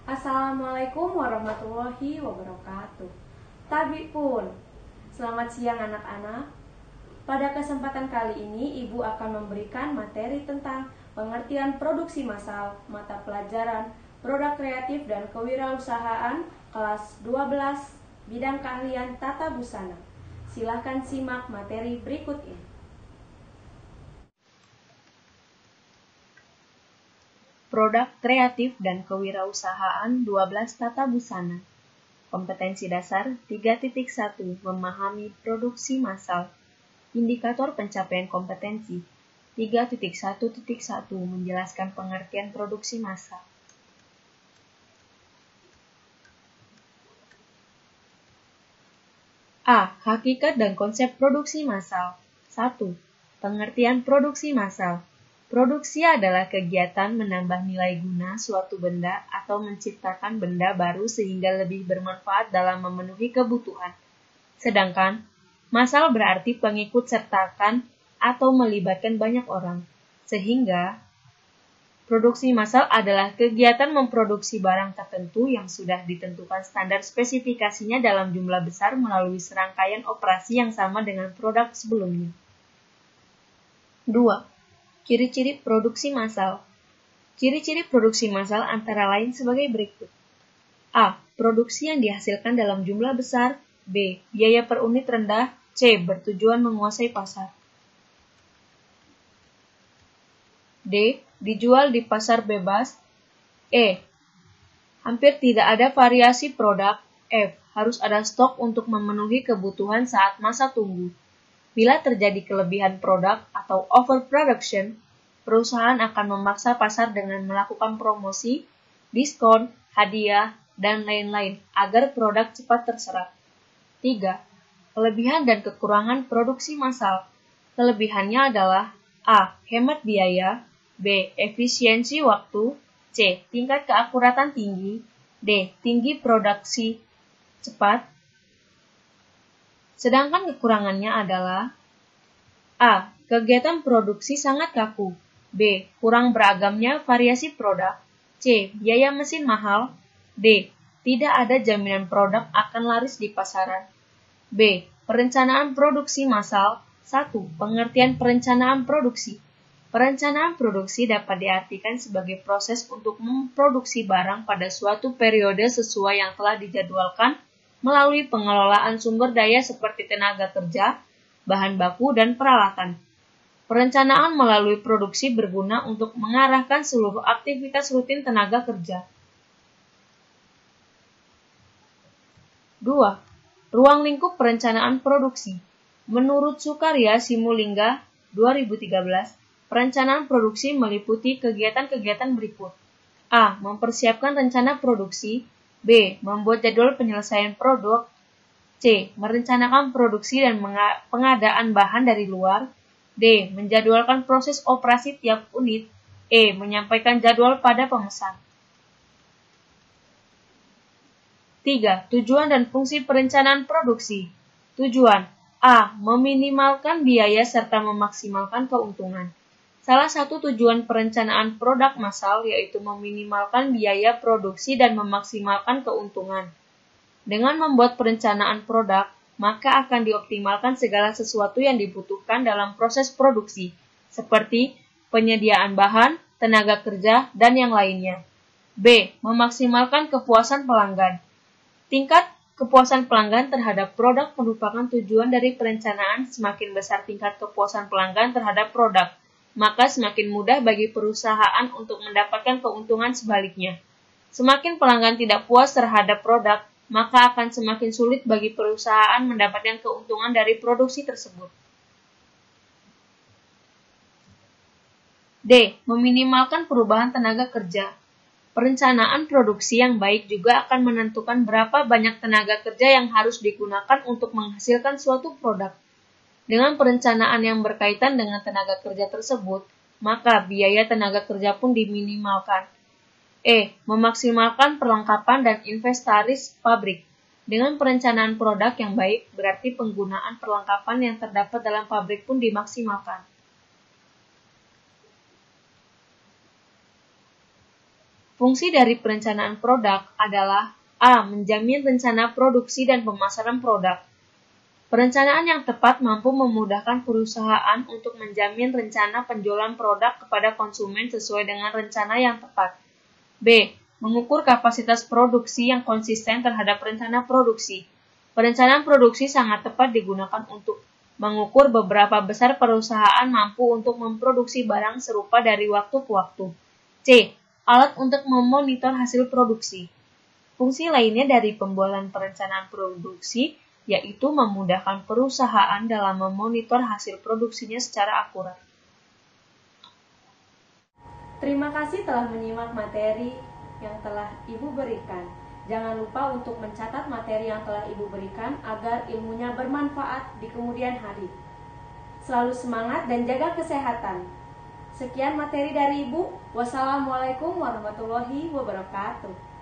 Assalamualaikum warahmatullahi wabarakatuh. Tabi pun, selamat siang anak-anak. Pada kesempatan kali ini, Ibu akan memberikan materi tentang pengertian produksi massal, mata pelajaran, produk kreatif dan kewirausahaan, kelas 12, bidang keahlian tata busana. Silakan simak materi berikut ini. Produk kreatif dan kewirausahaan 12 tata busana. Kompetensi dasar 3.1 Memahami produksi massal. Indikator pencapaian kompetensi 3.1.1 Menjelaskan pengertian produksi massal. A. Hakikat dan konsep produksi massal. 1. Pengertian produksi massal. Produksi adalah kegiatan menambah nilai guna suatu benda atau menciptakan benda baru sehingga lebih bermanfaat dalam memenuhi kebutuhan. Sedangkan, massal berarti pengikut sertakan atau melibatkan banyak orang. Sehingga, produksi massal adalah kegiatan memproduksi barang tertentu yang sudah ditentukan standar spesifikasinya dalam jumlah besar melalui serangkaian operasi yang sama dengan produk sebelumnya. 2. Ciri-ciri produksi massal. Ciri-ciri produksi massal antara lain sebagai berikut. A. Produksi yang dihasilkan dalam jumlah besar. B. Biaya per unit rendah. C. Bertujuan menguasai pasar. D. Dijual di pasar bebas. E. Hampir tidak ada variasi produk. F. Harus ada stok untuk memenuhi kebutuhan saat masa tunggu. Bila terjadi kelebihan produk atau overproduction, perusahaan akan memaksa pasar dengan melakukan promosi, diskon, hadiah, dan lain-lain agar produk cepat terserap. 3. Kelebihan dan kekurangan produksi massal. Kelebihannya adalah A. Hemat biaya. B. Efisiensi waktu. C. Tingkat keakuratan tinggi. D. Tinggi produksi cepat. Sedangkan kekurangannya adalah A. Kegiatan produksi sangat kaku. B. Kurang beragamnya variasi produk. C. Biaya mesin mahal. D. Tidak ada jaminan produk akan laris di pasaran. B. Perencanaan produksi massal. 1. Pengertian perencanaan produksi. Perencanaan produksi dapat diartikan sebagai proses untuk memproduksi barang pada suatu periode sesuai yang telah dijadwalkan melalui pengelolaan sumber daya seperti tenaga kerja, bahan baku, dan peralatan. Perencanaan melalui produksi berguna untuk mengarahkan seluruh aktivitas rutin tenaga kerja. 2. Ruang lingkup perencanaan produksi. Menurut Sukarya Simulingga 2013, perencanaan produksi meliputi kegiatan-kegiatan berikut. A. Mempersiapkan rencana produksi. B. Membuat jadwal penyelesaian produk. C. Merencanakan produksi dan pengadaan bahan dari luar. D. Menjadwalkan proses operasi tiap unit. E. Menyampaikan jadwal pada pemesan. 3. Tujuan dan fungsi perencanaan produksi. Tujuan A. Meminimalkan biaya serta memaksimalkan keuntungan. Salah satu tujuan perencanaan produk massal yaitu meminimalkan biaya produksi dan memaksimalkan keuntungan. Dengan membuat perencanaan produk, maka akan dioptimalkan segala sesuatu yang dibutuhkan dalam proses produksi, seperti penyediaan bahan, tenaga kerja, dan yang lainnya. B. Memaksimalkan kepuasan pelanggan. Tingkat kepuasan pelanggan terhadap produk merupakan tujuan dari perencanaan. Semakin besar tingkat kepuasan pelanggan terhadap produk, maka semakin mudah bagi perusahaan untuk mendapatkan keuntungan sebaliknya. Semakin pelanggan tidak puas terhadap produk, maka akan semakin sulit bagi perusahaan mendapatkan keuntungan dari produksi tersebut. D. Meminimalkan perubahan tenaga kerja. Perencanaan produksi yang baik juga akan menentukan berapa banyak tenaga kerja yang harus digunakan untuk menghasilkan suatu produk. Dengan perencanaan yang berkaitan dengan tenaga kerja tersebut, maka biaya tenaga kerja pun diminimalkan. E. Memaksimalkan perlengkapan dan inventaris pabrik. Dengan perencanaan produk yang baik, berarti penggunaan perlengkapan yang terdapat dalam pabrik pun dimaksimalkan. Fungsi dari perencanaan produk adalah A. Menjamin rencana produksi dan pemasaran produk. Perencanaan yang tepat mampu memudahkan perusahaan untuk menjamin rencana penjualan produk kepada konsumen sesuai dengan rencana yang tepat. B. Mengukur kapasitas produksi yang konsisten terhadap rencana produksi. Perencanaan produksi sangat tepat digunakan untuk mengukur beberapa besar perusahaan mampu untuk memproduksi barang serupa dari waktu ke waktu. C. Alat untuk memonitor hasil produksi. Fungsi lainnya dari pembuatan perencanaan produksi yaitu memudahkan perusahaan dalam memonitor hasil produksinya secara akurat. Terima kasih telah menyimak materi yang telah Ibu berikan. Jangan lupa untuk mencatat materi yang telah Ibu berikan agar ilmunya bermanfaat di kemudian hari. Selalu semangat dan jaga kesehatan. Sekian materi dari Ibu. Wassalamualaikum warahmatullahi wabarakatuh.